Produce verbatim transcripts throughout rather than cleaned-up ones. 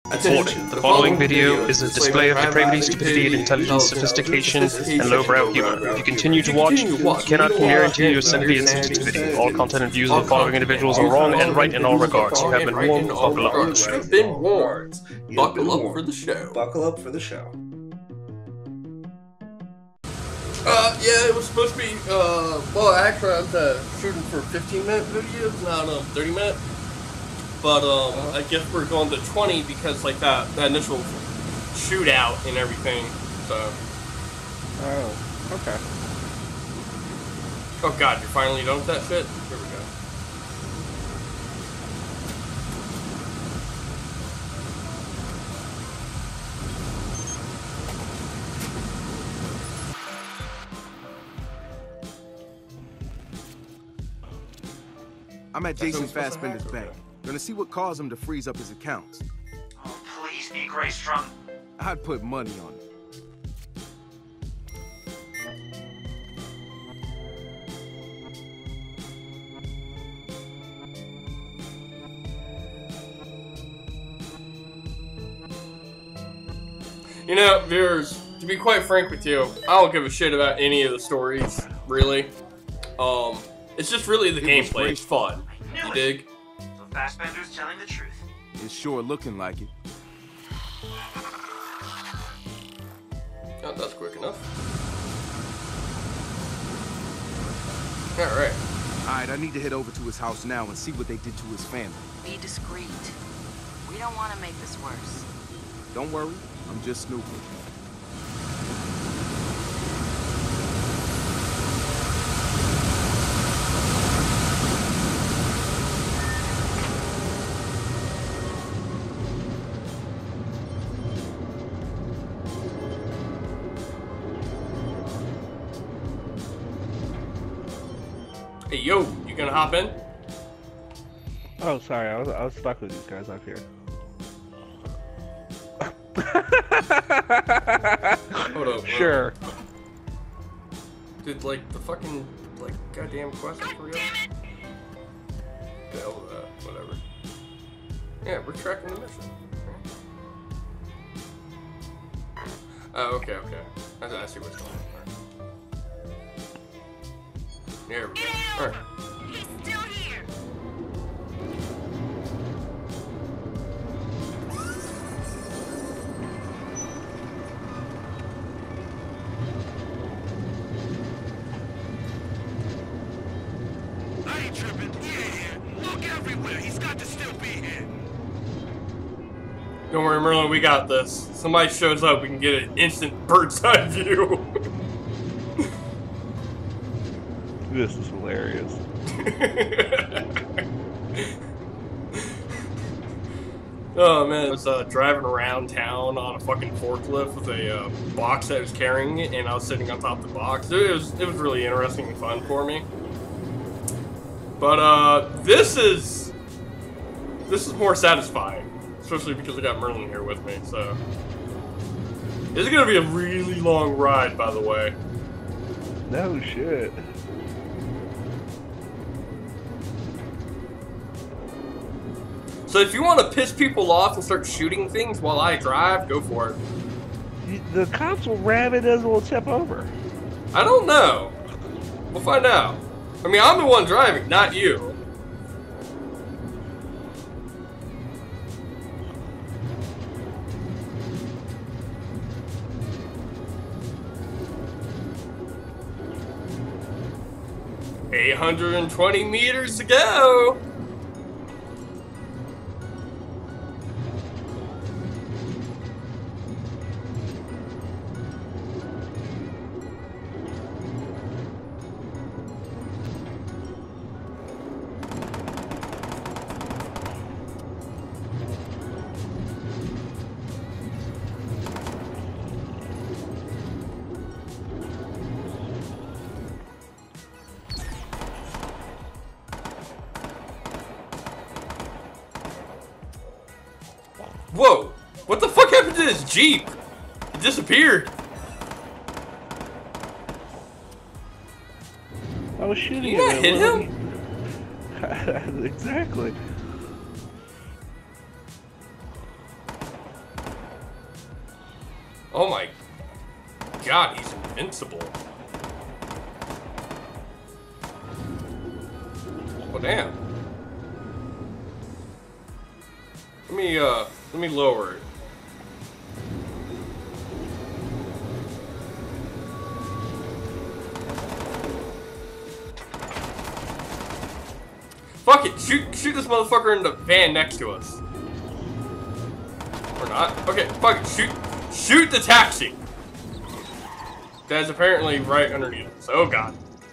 Warning. The following video is a display of depravity, stupidity, intelligence, sophistication, and lowbrow humor. If you continue to watch, you cannot guarantee your sanity and sensitivity. All content and views of the following individuals are wrong and right in all regards. You have been warned. Buckle up for the show. You've been warned. Buckle up for the show. Buckle up for the show. Uh, yeah, it was supposed to be, uh, well, actually, I was uh, shooting for fifteen minute videos, not um, thirty minute. But, um, I guess we're going to twenty because, like, that, that initial shootout and everything, so. Oh, okay. Oh, God, you're finally done with that shit? Here we go. I'm at Jason Fassbender's bank. Gonna see what caused him to freeze up his accounts. Oh, please be Graystrung. I'd put money on it. You know, viewers, to be quite frank with you, I don't give a shit about any of the stories, really. Um, it's just really the gameplay. It's fun. You dig? The Fassbender's telling the truth. It's sure looking like it. Oh, that's quick enough. Alright. Alright, I need to head over to his house now and see what they did to his family. Be discreet. We don't want to make this worse. Don't worry, I'm just snooping. Hey, yo, you gonna hop in? Oh, sorry, I was I was stuck with these guys up here. Hold up. Sure. Did, like, the fucking, like, goddamn quest for real? The hell with that, whatever. Yeah, we're tracking the mission. Oh, okay, okay. I, I see what's going on. There we go. Alright. He's still here. I ain't tripping. He ain't here. Look everywhere. He's got to still be here. Don't worry, Merlin, we got this. Somebody shows up, we can get an instant bird's eye view. This is hilarious. Oh man, I was uh, driving around town on a fucking forklift with a uh, box that I was carrying, and I was sitting on top of the box. It was it was really interesting and fun for me. But uh, this is this is more satisfying, especially because I got Merlin here with me. So this is gonna be a really long ride, by the way. No shit. So if you want to piss people off and start shooting things while I drive, go for it. The cops will ram it as will tip over. I don't know. We'll find out. I mean, I'm the one driving, not you. eight hundred twenty meters to go. Whoa! What the fuck happened to this Jeep? It disappeared. I was shooting Did you at not hit him. Exactly. Oh my god, he's invincible. Well, damn. Let me, uh, let me lower it. Fuck it! Shoot, shoot this motherfucker in the van next to us. Or not. Okay, fuck it. Shoot, shoot the taxi. That's apparently right underneath us. Oh god.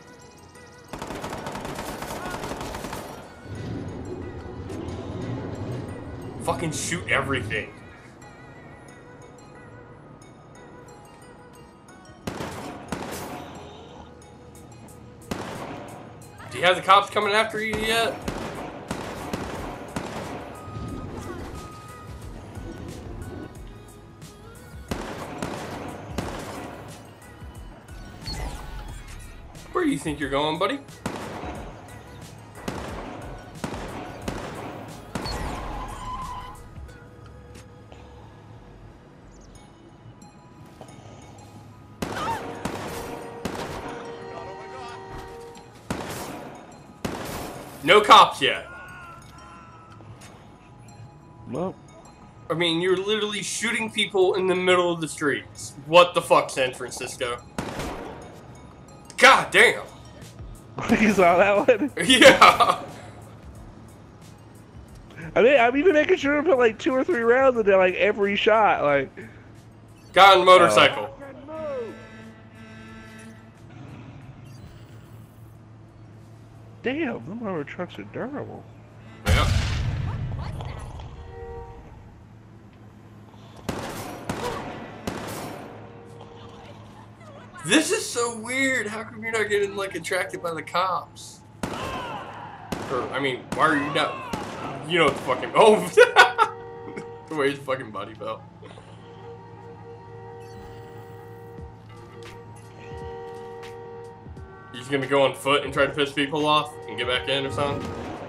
Fucking shoot everything. Do you have the cops coming after you yet? Where do you think you're going, buddy? No cops yet. Well, I mean, you're literally shooting people in the middle of the streets. What the fuck, San Francisco? God damn. you saw that one? Yeah. I mean, I'm even making sure to put like two or three rounds into like every shot. Like, Guy on a motorcycle. Oh. Damn, them rubber trucks are durable. Yeah. This is so weird. How come you're not getting like attracted by the cops? Or, I mean, why are you not? You know what the fucking oh, the way his fucking body felt. You just gonna go on foot and try to piss people off and get back in or something?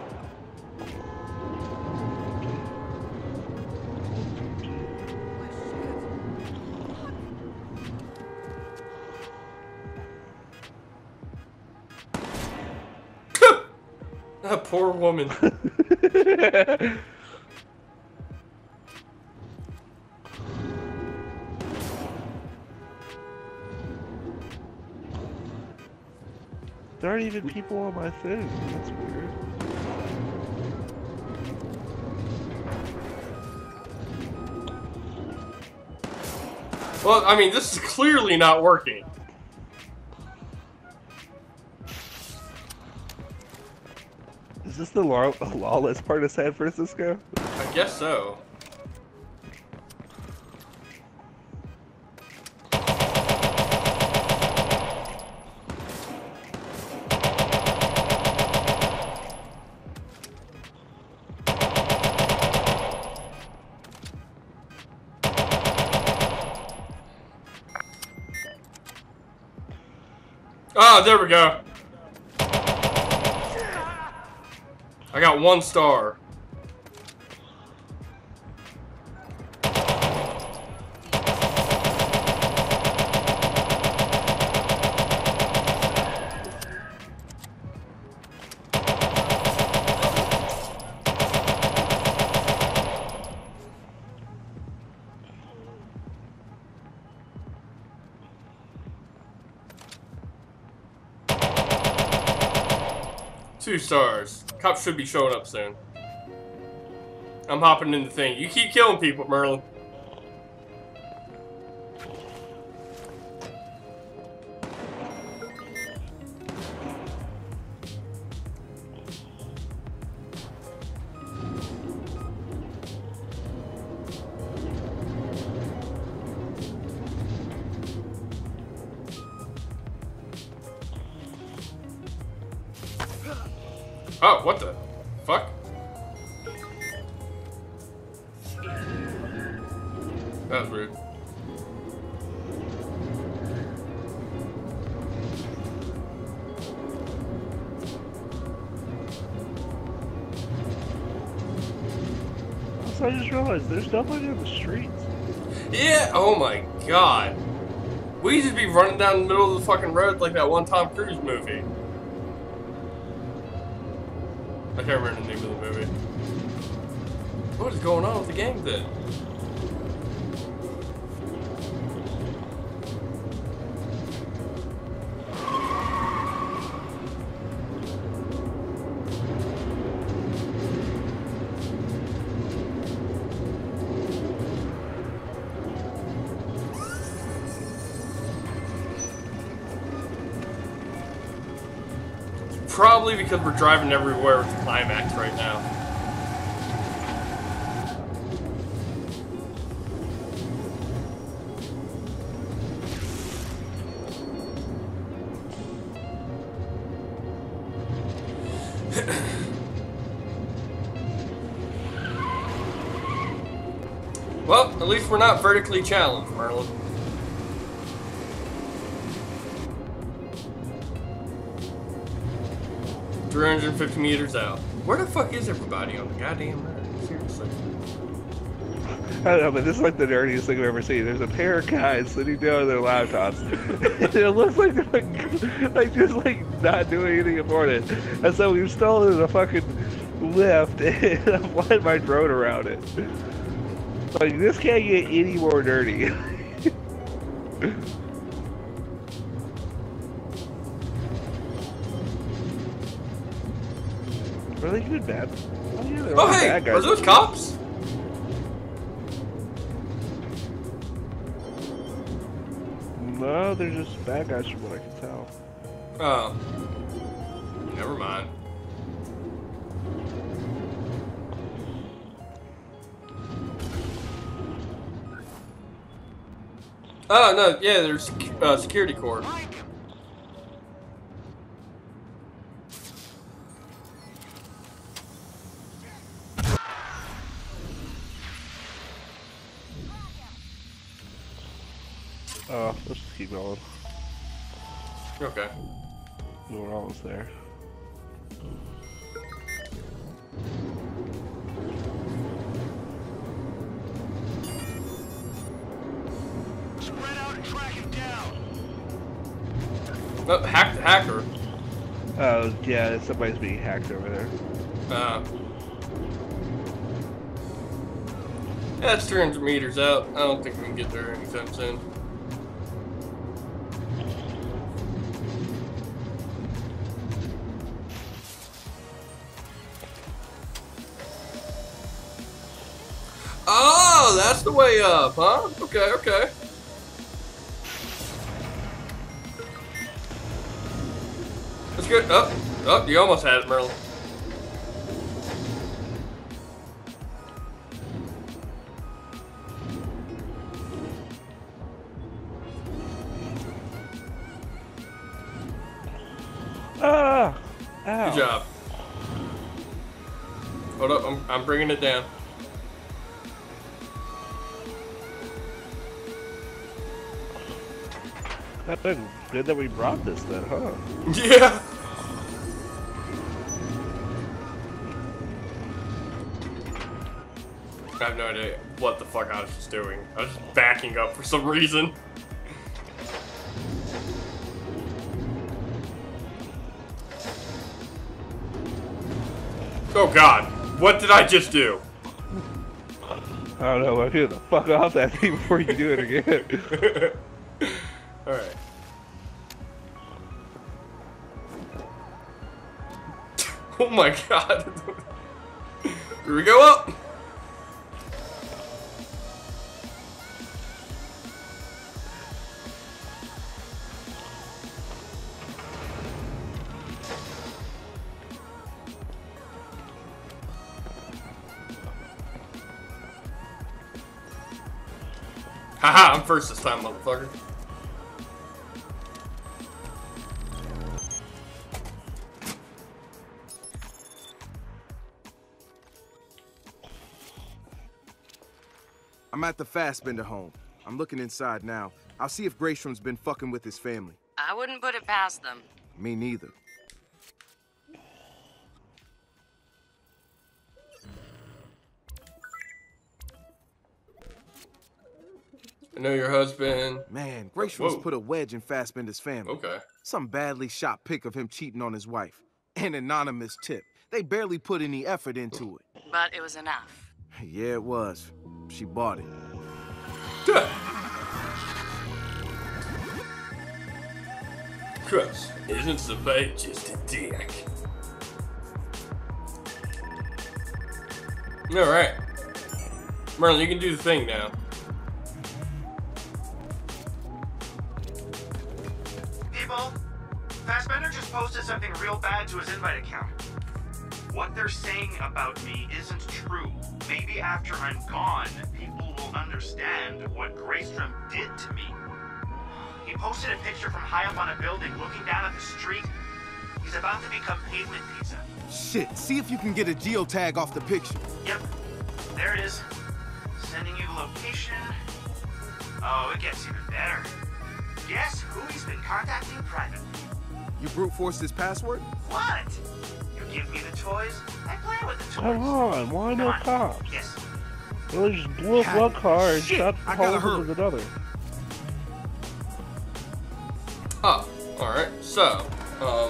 That poor woman. There aren't even people on my thing. That's weird. Well, I mean, this is clearly not working. Is this the law lawless part of San Francisco? I guess so. Ah, there we go. I got one star. Two stars. Cops should be showing up soon. I'm hopping in the thing. You keep killing people, Merlin. Oh, what the fuck? That was rude. Also, I just realized there's nobody on the streets. Yeah, oh my god. We just be running down the middle of the fucking road like that one Tom Cruise movie. I can't remember the name of the movie. What is going on with the game then? Probably because we're driving everywhere with the climax right now. Well, at least we're not vertically challenged, Merlin. three hundred fifty meters out. Where the fuck is everybody on the goddamn road? Seriously. I don't know, but this is like the nerdiest thing I've ever seen. There's a pair of guys sitting down on their laptops. And it looks like they're like, like just like not doing anything important. And so we've stolen a fucking lift and I'm flying my drone around it. Like, this can't get any more dirty. Are they good bad? Oh, yeah, they're Oh, all hey! bad guys. Are those cops? No, they're just bad guys from what I can tell. Oh. Never mind. Oh, no, yeah, there's uh, security corps. Oh, let's just keep going. Okay. We're almost there. Spread out and track him down. Oh, hack the hacker. Oh, yeah, somebody's being hacked over there. Uh. Yeah, it's three hundred meters out. I don't think we can get there anytime soon. Oh, that's the way up, huh? Okay, okay. That's good. Oh, oh, you almost had it, Merlin. Ah! Ow. Good job. Hold up, I'm, I'm bringing it down. That's been good that we brought this then, huh? Yeah. I have no idea what the fuck I was just doing. I was just backing up for some reason. Oh god, what did I just do? I don't know, I'm getting the fuck off that thing before you do it again. Alright. Oh my god. Here we go up. Haha, I'm first this time, motherfucker. I'm at the Fassbender home. I'm looking inside now. I'll see if Graystrom's been fucking with his family. I wouldn't put it past them. Me neither. I know your husband. Man, Grayson's put a wedge in Fassbender's family. Okay. Some badly shot pic of him cheating on his wife. An anonymous tip. They barely put any effort into it. But it was enough. Yeah, it was. She bought it. Chris, isn't the bait just a dick? Alright. Merlin, you can do the thing now. People, Fassbender just posted something real bad to his invite account. What they're saying about me isn't true. Maybe after I'm gone, people will understand what Graystrom did to me. He posted a picture from high up on a building looking down at the street. He's about to become pavement pizza. Shit, see if you can get a geotag off the picture. Yep, there it is. Sending you the location. Oh, it gets even better. Guess who he's been contacting privately? You brute forced his password? What? You give me the toys, I play with the toys. Come on, why no Come on. cops? Yes. Well, they just blew up one car and Shit, shot I gotta holes with another. Oh, alright. So, um...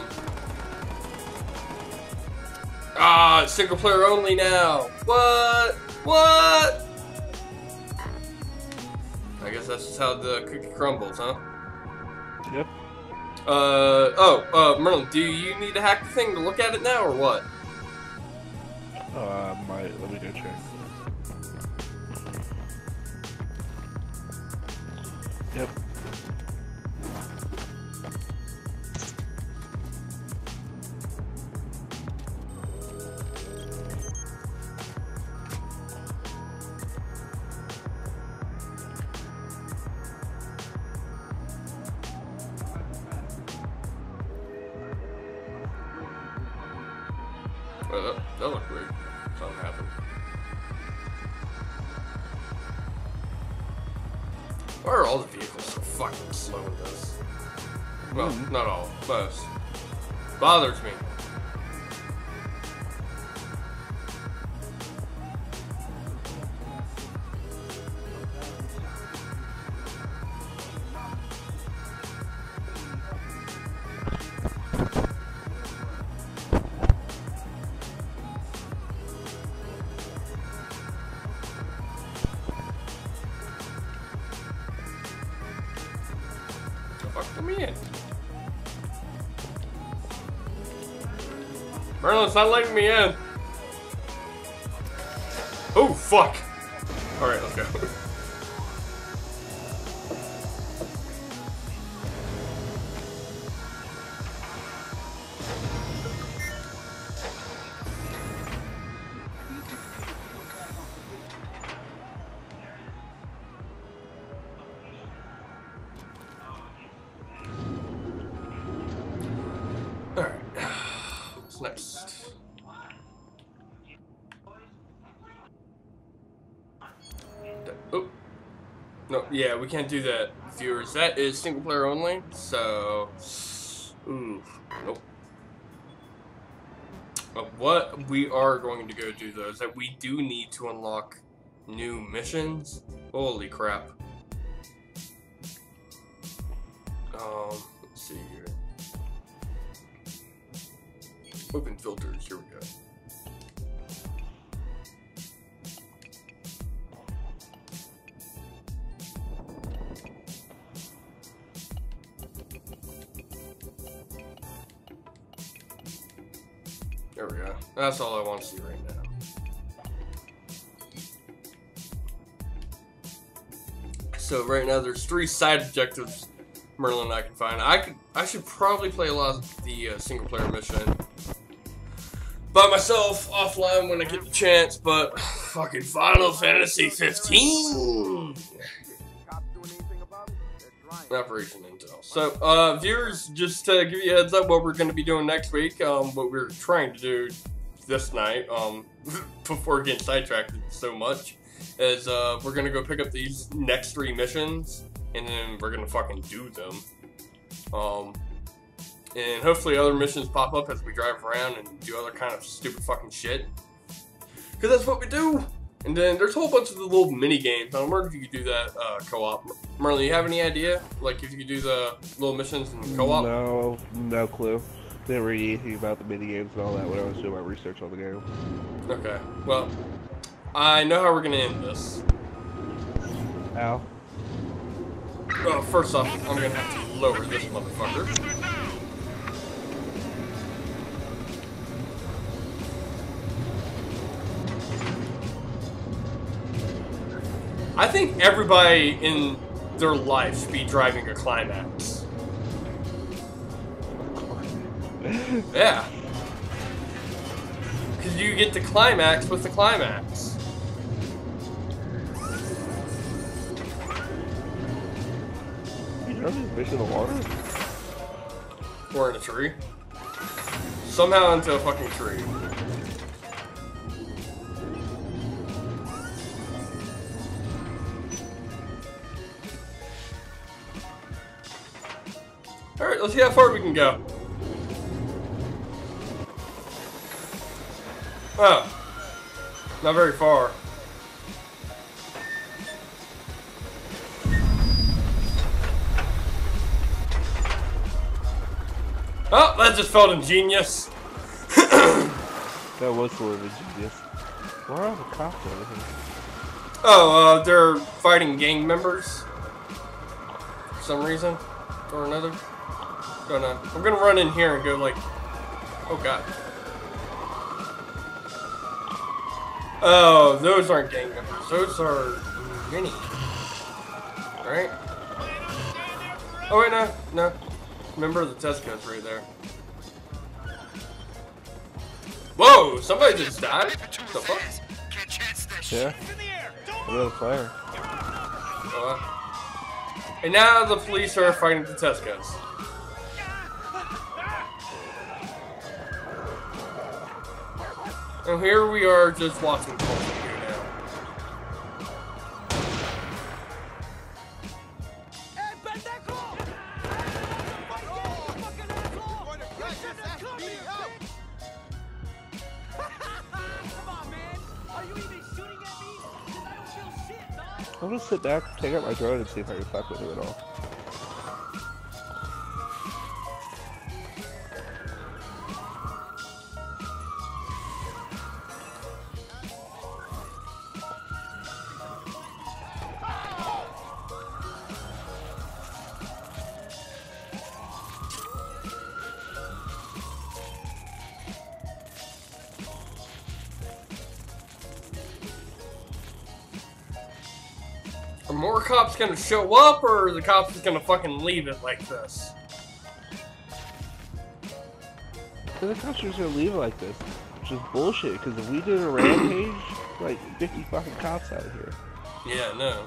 Ah, it's single player only now. What? What? I guess that's just how the cookie crumbles, huh? Yep. Uh, oh, uh, Merlin, do you need to hack the thing to look at it now, or what? Oh, I might. Let me go check. Yep. Well, that, that looked weird. Something happened. Why are all the vehicles so fucking slow in this? Well, Mm-hmm. not all. Most. Bothers me. Fuck me in. Merlin's not letting me in. Oh, fuck. Alright, let's go. Alright. What's next? Oh. No, yeah, we can't do that, viewers. That is single player only, so... Ooh, nope. But what we are going to go do, though, is that we do need to unlock new missions. Holy crap. Um, let's see here. Open filters, here we go. There we go. That's all I want to see right now. So right now there's three side objectives Merlin and I can find. I could, I should probably play a lot of the uh, single player mission by myself offline when I get the chance, but fucking Final Fantasy fifteen. Operation Intel. So, uh, viewers, just to give you a heads up what we're going to be doing next week, um, what we're trying to do this night, um, before getting sidetracked so much, is, uh, we're going to go pick up these next three missions, and then we're going to fucking do them. Um, and hopefully other missions pop up as we drive around and do other kind of stupid fucking shit. Because that's what we do! And then there's a whole bunch of the little mini games. I wonder if you could do that uh, co-op. Merlin, you have any idea? Like if you could do the little missions in co-op? No, no clue. Didn't read anything about the mini games and all that when I was doing my research on the game. Okay. Well, I know how we're gonna end this. How? Well, first off, I'm gonna have to lower this motherfucker. I think everybody in their life should be driving a climax. Yeah. Because you get the climax with the climax. You know these fish in the water? Or in a tree. Somehow into a fucking tree. Alright, let's see how far we can go. Oh. Not very far. Oh, that just felt ingenious. That was sort of ingenious. Why are the cops over here? Oh, uh, they're fighting gang members. For some reason or another. Don't know. I'm gonna run in here and go like... Oh, God. Oh, those aren't gang members. Those are mini. Right? Oh, wait, no. No. Remember the Tesco's right there. Whoa! Somebody just died? What the fuck? Yeah. Another fire. Uh, and now the police are fighting the Tesco's. And here we are just watching culture here now. I'm gonna sit back, take out my drone, and see if I can fuck with him at all. Are more cops gonna show up, or are the cops just gonna fucking leave it like this? So the cops are just gonna leave it like this, which is bullshit, because if we did a rampage, like fifty fucking cops out here. Yeah, no.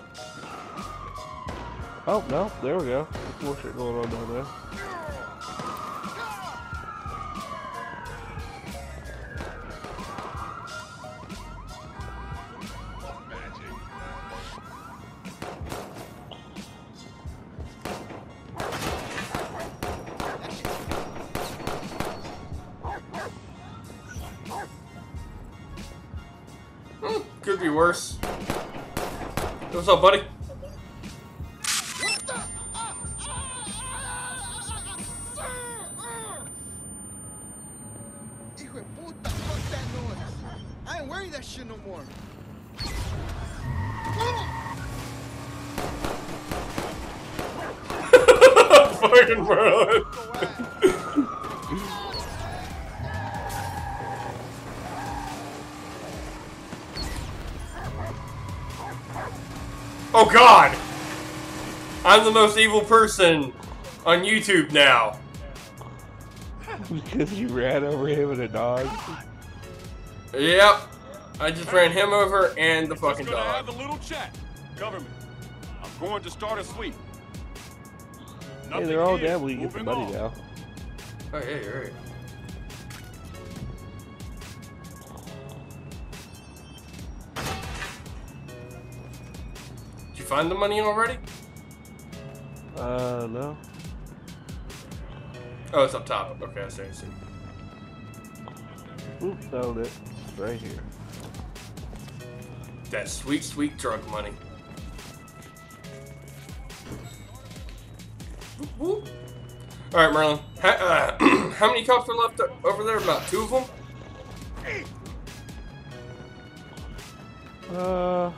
Oh, no, there we go. There's more shit going on down there. Could be worse. What's up, buddy? I ain't worried that shit no more. Fucking Merlin. Oh God! I'm the most evil person on YouTube now. Because you ran over him with a dog? Yep. I just ran him over and the fucking Just gonna dog. have a little chat. Government, I'm going to start a sweep. Hey, they're all dead when you get the money on. now. Oh yeah, you're right. Did you find the money already? Uh, no. Oh, it's up top. Okay, I see, I see. Oop, found it. It's right here. That sweet, sweet drug money. All right, Merlin. How, uh, how many cops are left over there? About two of them. Uh.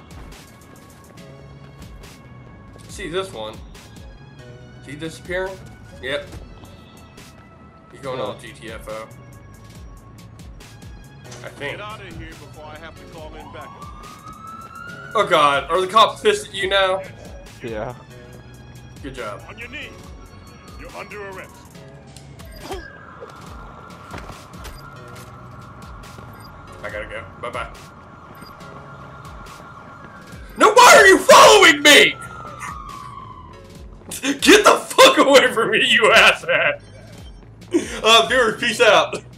See this one? Is he disappearing? Yep. He's going on G T F O. I think. Get out of here before I have to call in back. Oh God, are the cops pissed at you now? Yeah. Good job. On your knees. You're under arrest. I gotta go. Bye bye. No, why are you following me? Get the fuck away from me, you asshat! Uh, viewers, peace out.